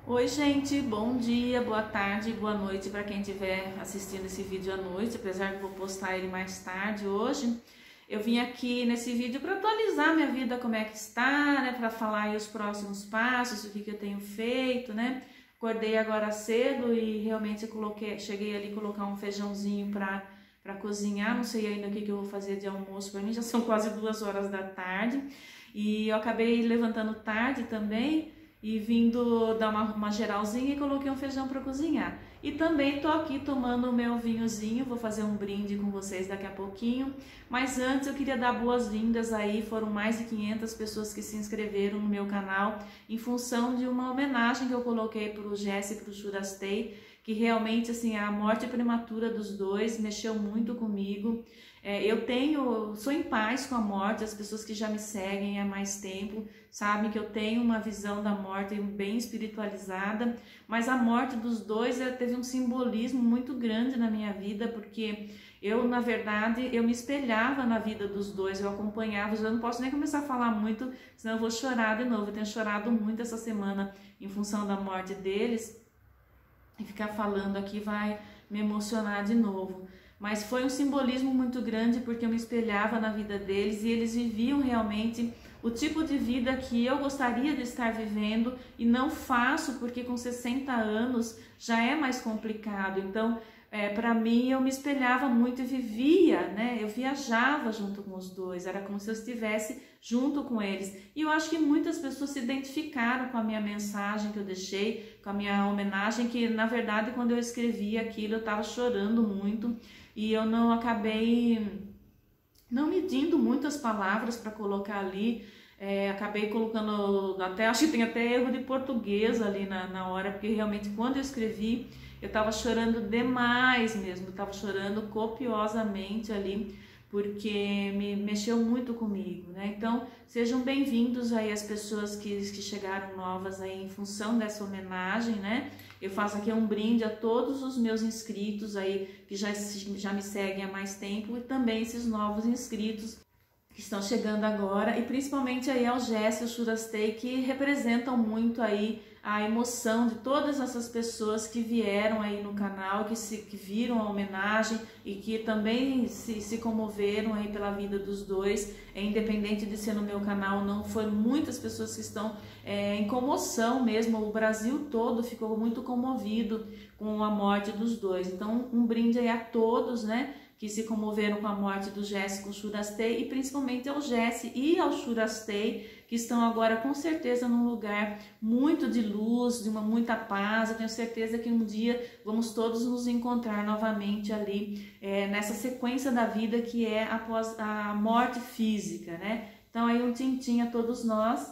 Oi gente, bom dia, boa tarde, boa noite para quem estiver assistindo esse vídeo à noite, apesar de eu vou postar ele mais tarde hoje. Eu vim aqui nesse vídeo para atualizar minha vida, como é que está, né, para falar aí os próximos passos, o que eu tenho feito, né. Acordei agora cedo e realmente cheguei ali a colocar um feijãozinho para cozinhar, não sei ainda o que eu vou fazer de almoço para mim, já são quase 2 horas da tarde e eu acabei levantando tarde também e vindo dar uma geralzinha e coloquei um feijão para cozinhar. E também tô aqui tomando o meu vinhozinho, vou fazer um brinde com vocês daqui a pouquinho. Mas antes eu queria dar boas-vindas aí, foram mais de 500 pessoas que se inscreveram no meu canal em função de uma homenagem que eu coloquei pro Jesse e pro Churastei, que realmente assim, a morte prematura dos dois mexeu muito comigo. Sou em paz com a morte, as pessoas que já me seguem há mais tempo sabem que eu tenho uma visão da morte bem espiritualizada, mas a morte dos dois teve um simbolismo muito grande na minha vida, porque na verdade, eu me espelhava na vida dos dois, eu acompanhava, eu não posso nem começar a falar muito, senão eu vou chorar de novo, eu tenho chorado muito essa semana em função da morte deles, e ficar falando aqui vai me emocionar de novo. Mas foi um simbolismo muito grande porque eu me espelhava na vida deles e eles viviam realmente o tipo de vida que eu gostaria de estar vivendo e não faço porque com 60 anos já é mais complicado. Então, para mim, eu me espelhava muito e vivia, né? Eu viajava junto com os dois, era como se eu estivesse junto com eles. E eu acho que muitas pessoas se identificaram com a minha mensagem que eu deixei, com a minha homenagem, que na verdade quando eu escrevi aquilo eu estava chorando muito e eu não acabei não medindo muitas palavras para colocar ali. Acabei colocando, acho que tem até erro de português ali na hora, porque realmente quando eu escrevi eu estava chorando demais mesmo, eu estava chorando copiosamente ali, porque me mexeu muito comigo, né? Então, sejam bem-vindos aí as pessoas que chegaram novas aí em função dessa homenagem, né? Eu faço aqui um brinde a todos os meus inscritos aí, que já me seguem há mais tempo, e também esses novos inscritos que estão chegando agora, e principalmente aí ao Jesse e ao Churastei, que representam muito aí a emoção de todas essas pessoas que vieram aí no canal, que viram a homenagem e que também se comoveram aí pela vida dos dois, independente de ser no meu canal ou não, foram muitas pessoas que estão em comoção mesmo, o Brasil todo ficou muito comovido com a morte dos dois. Então um brinde aí a todos, né, que se comoveram com a morte do Jesse com o Churastei, e principalmente ao Jesse e ao Churastei, que estão agora com certeza num lugar muito de luz, de muita paz. Eu tenho certeza que um dia vamos todos nos encontrar novamente ali, nessa sequência da vida que é após a morte física, né? Então aí um tintim a todos nós,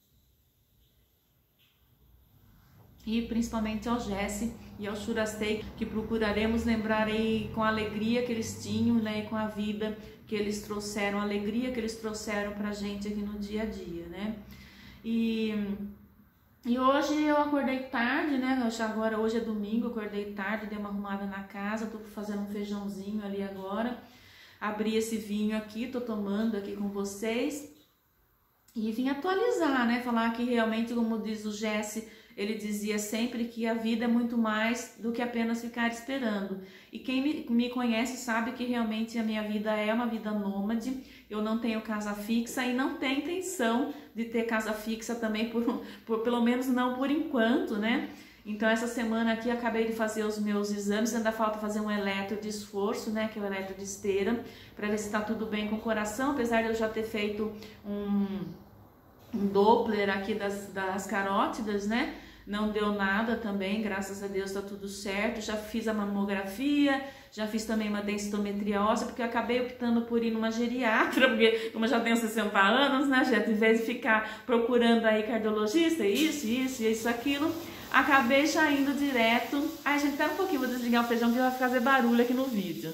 e principalmente ao Jesse e ao Churastei, que procuraremos lembrar aí com a alegria que eles tinham, né, e com a vida que eles trouxeram, a alegria que eles trouxeram pra gente aqui no dia a dia, né. E hoje eu acordei tarde, né, hoje é domingo, eu acordei tarde, dei uma arrumada na casa, tô fazendo um feijãozinho ali agora, abri esse vinho aqui, tô tomando aqui com vocês, e vim atualizar, né, falar que realmente, como diz o Jesse, ele dizia sempre que a vida é muito mais do que apenas ficar esperando. E quem me conhece sabe que realmente a minha vida é uma vida nômade. Eu não tenho casa fixa e não tenho intenção de ter casa fixa também, pelo menos não por enquanto, né? Então essa semana aqui acabei de fazer os meus exames, ainda falta fazer um eletro de esforço, né, que é o eletro de esteira, para ver se está tudo bem com o coração, apesar de eu já ter feito um Doppler aqui das carótidas, né? Não deu nada também, graças a Deus tá tudo certo. Já fiz a mamografia, já fiz também uma densitometria óssea, porque eu acabei optando por ir numa geriatra, porque como eu já tenho 60 anos, né, gente, em vez de ficar procurando aí cardiologista, isso, aquilo, acabei já indo direto. Ai, gente, espera um pouquinho, vou desligar o feijão que vai fazer barulho aqui no vídeo.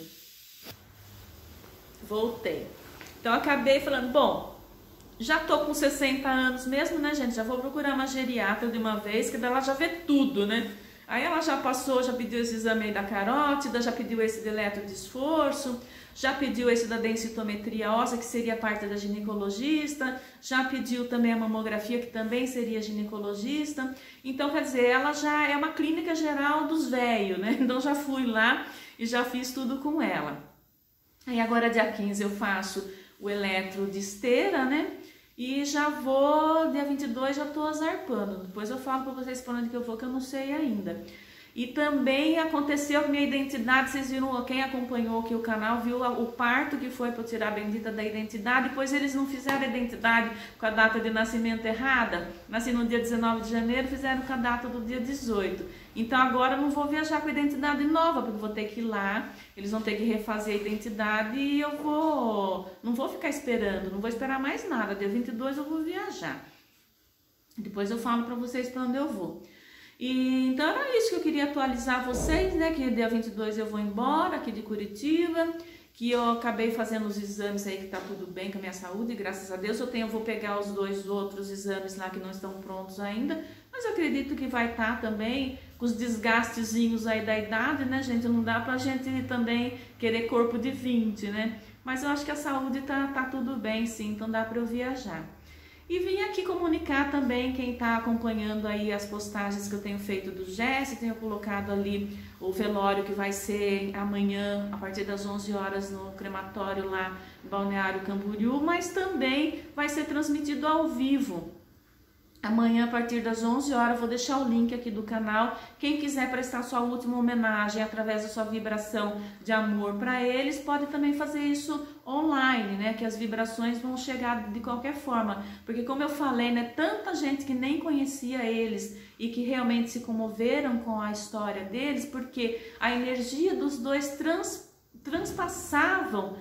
Voltei. Então acabei falando, bom, já tô com 60 anos mesmo, né, gente? Já vou procurar uma geriatra de uma vez, que dela já vê tudo, né? Aí ela já passou, já pediu esse exame aí da carótida, já pediu esse de eletro de esforço, já pediu esse da densitometria óssea, que seria parte da ginecologista, já pediu também a mamografia, que também seria ginecologista. Então, quer dizer, ela já é uma clínica geral dos velhos, né? Então já fui lá e já fiz tudo com ela. Aí agora dia 15 eu faço o eletro de esteira, né? E já vou, dia 22 já tô zarpando. Depois eu falo para vocês para onde que eu vou, que eu não sei ainda. E também aconteceu com minha identidade, vocês viram, quem acompanhou aqui o canal, viu o parto que foi para tirar a bendita da identidade, depois eles não fizeram a identidade com a data de nascimento errada, nasci no dia 19 de janeiro, fizeram com a data do dia 18. Então agora eu não vou viajar com a identidade nova, porque vou ter que ir lá, eles vão ter que refazer a identidade e eu não vou ficar esperando, não vou esperar mais nada, dia 22 eu vou viajar. Depois eu falo para vocês para onde eu vou. E então era isso que eu queria atualizar vocês, né? Que dia 22 eu vou embora aqui de Curitiba, que eu acabei fazendo os exames aí, que tá tudo bem com a minha saúde, graças a Deus. Eu vou pegar os 2 outros exames lá que não estão prontos ainda, mas eu acredito que vai estar também com os desgastezinhos aí da idade, né, gente? Não dá pra gente também querer corpo de 20, né? Mas eu acho que a saúde tá tudo bem, sim, então dá pra eu viajar. E vim aqui comunicar também quem está acompanhando aí as postagens que eu tenho feito do Jesse, tenho colocado ali o velório que vai ser amanhã, a partir das 11 horas no crematório lá em Balneário Camboriú, mas também vai ser transmitido ao vivo. Amanhã, a partir das 11 horas, vou deixar o link aqui do canal. Quem quiser prestar sua última homenagem através da sua vibração de amor para eles, pode também fazer isso online, né? Que as vibrações vão chegar de qualquer forma. Porque como eu falei, né? Tanta gente que nem conhecia eles e que realmente se comoveram com a história deles, porque a energia dos dois transpassavam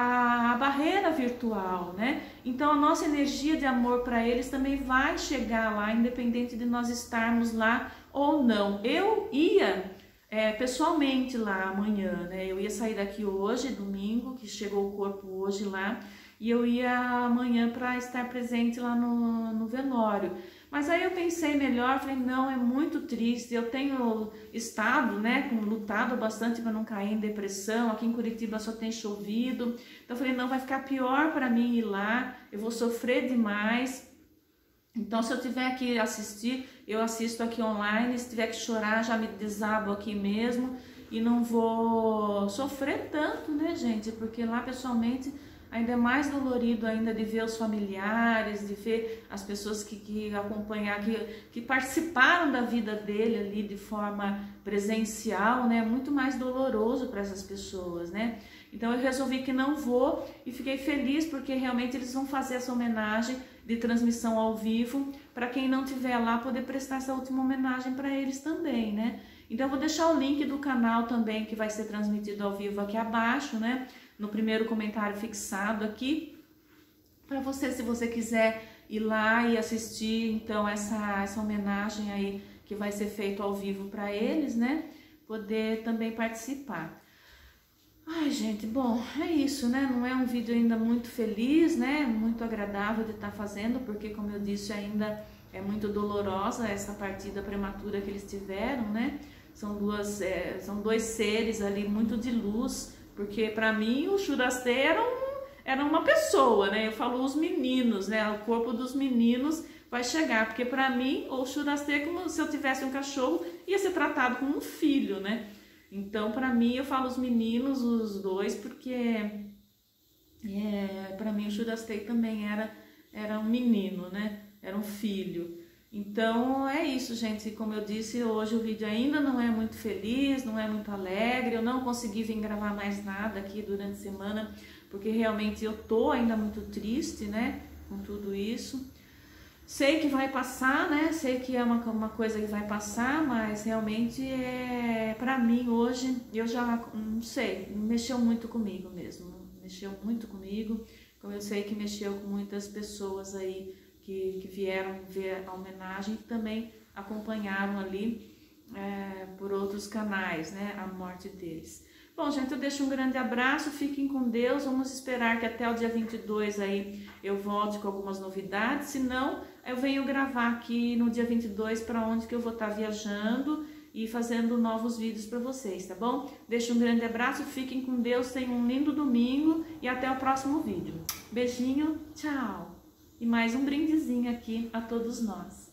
a barreira virtual, né? Então a nossa energia de amor para eles também vai chegar lá, independente de nós estarmos lá ou não. Eu ia pessoalmente lá amanhã, né? Eu ia sair daqui hoje, domingo, que chegou o corpo hoje lá, e eu ia amanhã para estar presente lá no velório. Mas aí eu pensei melhor, falei, não, é muito triste, eu tenho estado, né, lutado bastante para não cair em depressão, aqui em Curitiba só tem chovido, então eu falei, não, vai ficar pior para mim ir lá, eu vou sofrer demais, então se eu tiver que assistir, eu assisto aqui online, se tiver que chorar, já me desabo aqui mesmo, e não vou sofrer tanto, né, gente, porque lá pessoalmente ainda é mais dolorido ainda de ver os familiares, de ver as pessoas que acompanharam, que participaram da vida dele ali de forma presencial, né? Muito mais doloroso para essas pessoas, né? Então eu resolvi que não vou e fiquei feliz porque realmente eles vão fazer essa homenagem de transmissão ao vivo para quem não tiver lá poder prestar essa última homenagem para eles também, né? Então eu vou deixar o link do canal também que vai ser transmitido ao vivo aqui abaixo, né? No primeiro comentário fixado aqui, para você, se você quiser ir lá e assistir, então, essa homenagem aí que vai ser feito ao vivo para eles, né? Poder também participar. Ai, gente, bom, é isso, né? Não é um vídeo ainda muito feliz, né? Muito agradável de estar fazendo, porque, como eu disse, ainda é muito dolorosa essa partida prematura que eles tiveram, né? São dois seres ali muito de luz, porque para mim o Churastê era uma pessoa, né? Eu falo os meninos, né? O corpo dos meninos vai chegar, porque para mim o Churastê é como se eu tivesse um cachorro, ia ser tratado como um filho, né? Então para mim eu falo os meninos, os dois, porque para mim o Churastê também era um menino, né? Era um filho. Então é isso, gente, como eu disse, hoje o vídeo ainda não é muito feliz, não é muito alegre, eu não consegui vir gravar mais nada aqui durante a semana, porque realmente eu tô ainda muito triste, né, com tudo isso. Sei que vai passar, né, sei que é uma coisa que vai passar, mas realmente pra mim hoje, eu já, não sei, mexeu muito comigo mesmo, mexeu muito comigo, como eu sei que mexeu com muitas pessoas aí, que vieram ver a homenagem e também acompanharam ali por outros canais, né, a morte deles. Bom, gente, eu deixo um grande abraço, fiquem com Deus, vamos esperar que até o dia 22 aí eu volte com algumas novidades, se não, eu venho gravar aqui no dia 22 para onde que eu vou estar viajando e fazendo novos vídeos para vocês, tá bom? Deixo um grande abraço, fiquem com Deus, tenham um lindo domingo e até o próximo vídeo. Beijinho, tchau! E mais um brindezinho aqui a todos nós.